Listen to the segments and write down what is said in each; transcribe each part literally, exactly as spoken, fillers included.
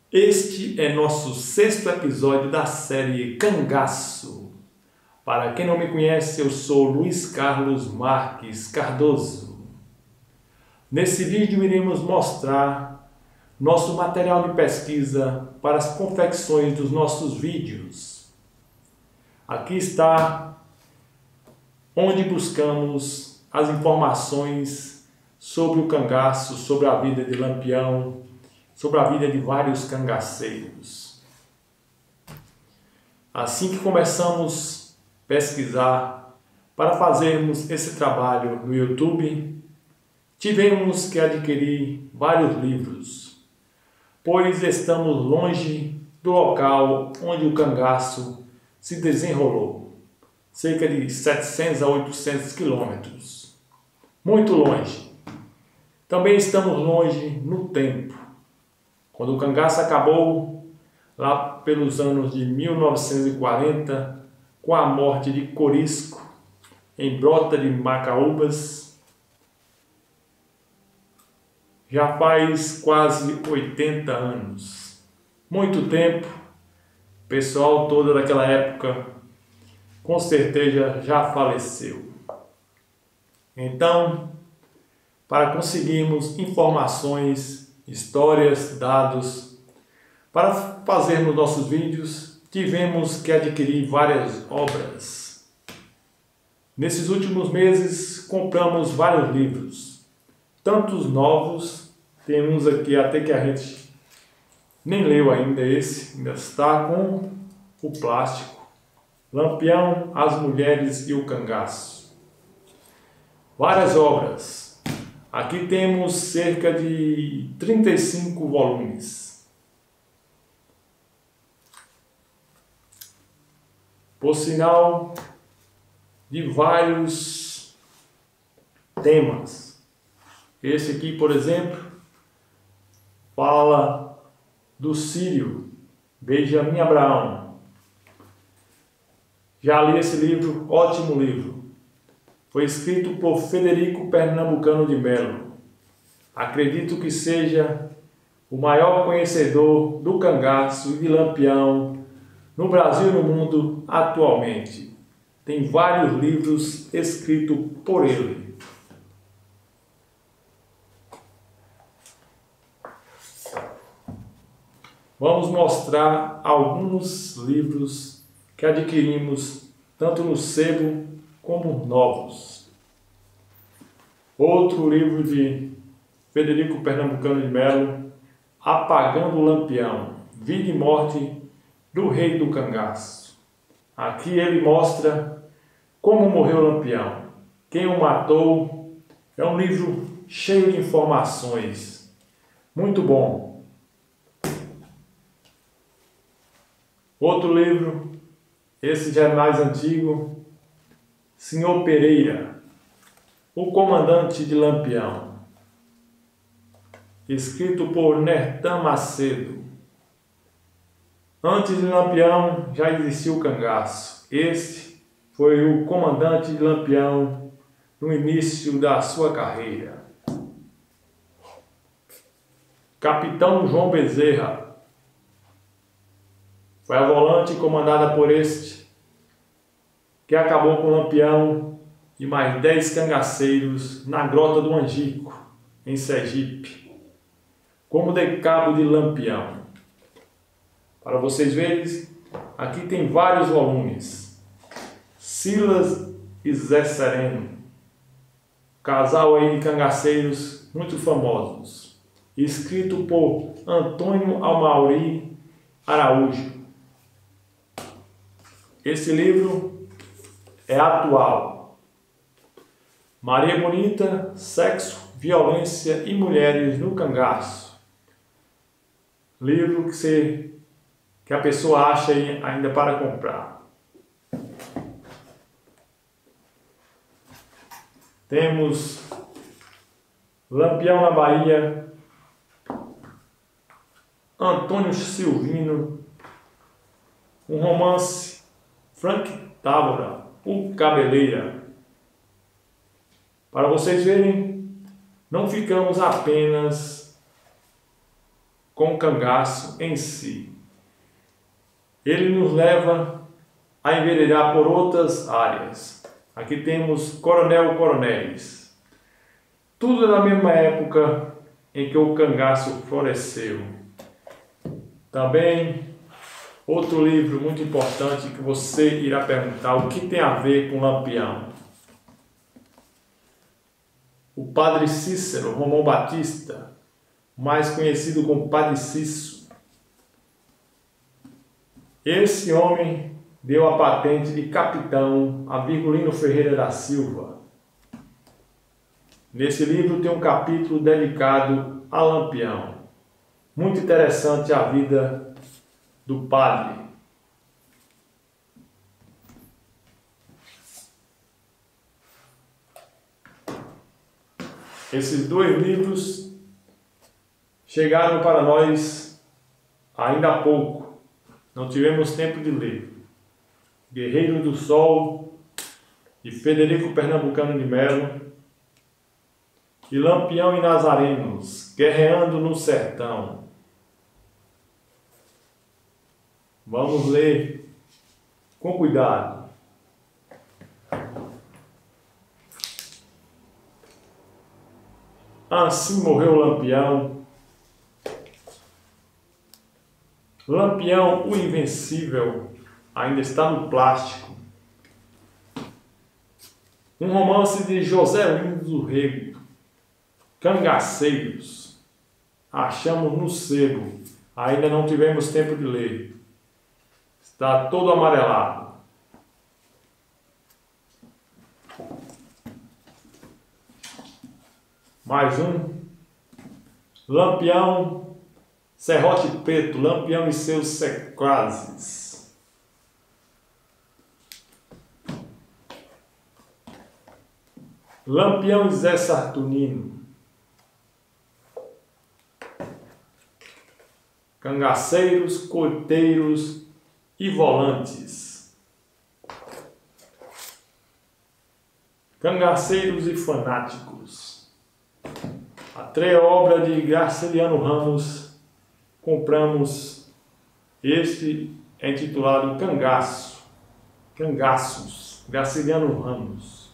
Este é nosso sexto episódio da série Cangaço. Para quem não me conhece, eu sou Luiz Carlos Marques Cardoso. Nesse vídeo iremos mostrar nosso material de pesquisa para as confecções dos nossos vídeos. Aqui está onde buscamos as informações sobre o cangaço, sobre a vida de Lampião, sobre a vida de vários cangaceiros. Assim que começamos a pesquisar para fazermos esse trabalho no YouTube, tivemos que adquirir vários livros, pois estamos longe do local onde o cangaço se desenrolou, cerca de setecentos a oitocentos quilômetros, muito longe. Também estamos longe no tempo. Quando o cangaço acabou, lá pelos anos de mil novecentos e quarenta, com a morte de Corisco, em Brota de Macaúbas, já faz quase oitenta anos. Muito tempo, o pessoal todo daquela época, com certeza, já faleceu. Então, para conseguirmos informações, histórias, dados, para fazermos nossos vídeos, tivemos que adquirir várias obras. Nesses últimos meses, compramos vários livros, tantos novos, tem uns aqui até que a gente nem leu ainda, esse ainda está com o plástico. Lampião, as Mulheres e o Cangaço. Várias obras. Aqui temos cerca de trinta e cinco volumes. Por sinal, de vários temas. Esse aqui, por exemplo, fala do Sírio, Benjamin Abraão. Já li esse livro, ótimo livro. Foi escrito por Frederico Pernambucano de Melo. Acredito que seja o maior conhecedor do cangaço e de Lampião no Brasil e no mundo atualmente. Tem vários livros escritos por ele. Vamos mostrar alguns livros que adquirimos tanto no sebo como novos. Outro livro de Frederico Pernambucano de Melo, Apagando o Lampião, Vida e Morte do Rei do Cangaço. Aqui ele mostra como morreu Lampião, quem o matou. É um livro cheio de informações, muito bom. Outro livro, esse já é mais antigo, Senhor Pereira, o Comandante de Lampião, escrito por Nertan Macedo. Antes de Lampião já existiu o cangaço. Este foi o Comandante de Lampião no início da sua carreira. Capitão João Bezerra foi a volante comandada por este, que acabou com Lampião e mais dez cangaceiros na Grota do Angico, em Sergipe, como de cabo de Lampião. Para vocês verem, aqui tem vários volumes. Silas e Zé Sereno, casal aí de cangaceiros muito famosos, escrito por Antônio Amauri Araújo. Esse livro é atual. Maria Bonita, Sexo, Violência e Mulheres no Cangaço. Livro que, você, que a pessoa acha ainda para comprar. Temos Lampião na Bahia, Antônio Silvino, um romance, Frank Távora, o Cabeleira. Para vocês verem, não ficamos apenas com o cangaço em si. Ele nos leva a enveredar por outras áreas. Aqui temos Coronel Coronéis. Tudo na mesma época em que o cangaço floresceu. Também outro livro muito importante que você irá perguntar o que tem a ver com Lampião. O Padre Cícero Romão Batista, mais conhecido como Padre Cício. Esse homem deu a patente de capitão a Virgulino Ferreira da Silva. Nesse livro tem um capítulo dedicado a Lampião. Muito interessante a vida do padre. Esses dois livros chegaram para nós ainda há pouco. Não tivemos tempo de ler. Guerreiro do Sol, de Federico Pernambucano de Melo, e Lampião e Nazarenos, guerreando no sertão. Vamos ler com cuidado. Assim morreu Lampião. Lampião, o invencível, ainda está no plástico. Um romance de José Lino do Rego. Cangaceiros. Achamos no sebo. Ainda não tivemos tempo de ler. Está todo amarelado. Mais um. Lampião, Serrote Preto, Lampião e seus sequazes. Lampião e Zé Saturnino. Cangaceiros, coiteiros e volantes. Cangaceiros e fanáticos. A treia obra de Graciliano Ramos, compramos. Este é intitulado Cangaço. Cangaços, Graciliano Ramos.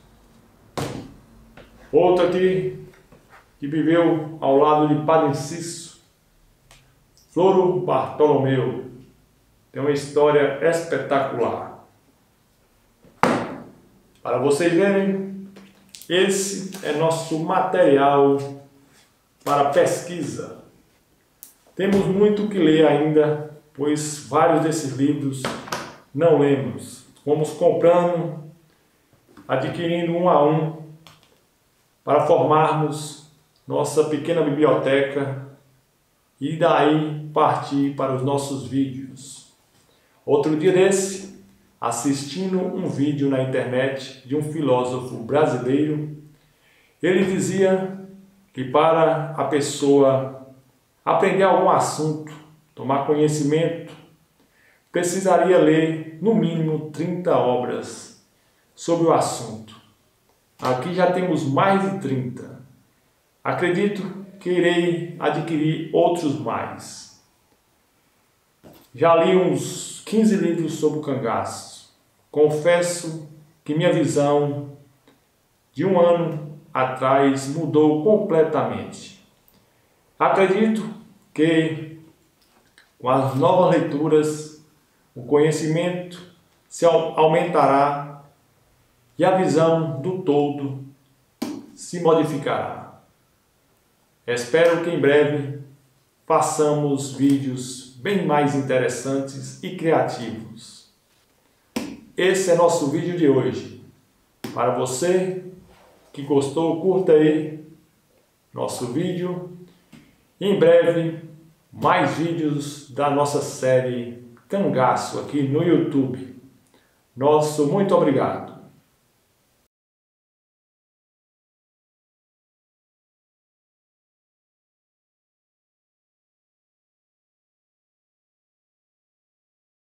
Outro aqui, que viveu ao lado de Padre Cício, Floro Bartolomeu. Tem uma história espetacular. Para vocês verem, esse é nosso material para pesquisa. Temos muito que ler ainda, pois vários desses livros não lemos. Fomos comprando, adquirindo um a um, para formarmos nossa pequena biblioteca e daí partir para os nossos vídeos. Outro dia desse, assistindo um vídeo na internet de um filósofo brasileiro, ele dizia que para a pessoa aprender algum assunto, tomar conhecimento, precisaria ler no mínimo trinta obras sobre o assunto. Aqui já temos mais de trinta. Acredito que irei adquirir outros mais. Já li uns quinze livros sobre o cangaço. Confesso que minha visão de um ano atrás mudou completamente. Acredito que com as novas leituras o conhecimento se aumentará e a visão do todo se modificará. Espero que em breve façamos vídeos bem mais interessantes e criativos. Esse é nosso vídeo de hoje. Para você que gostou, curta aí nosso vídeo. Em breve, mais vídeos da nossa série Cangaço aqui no YouTube. Nosso muito obrigado.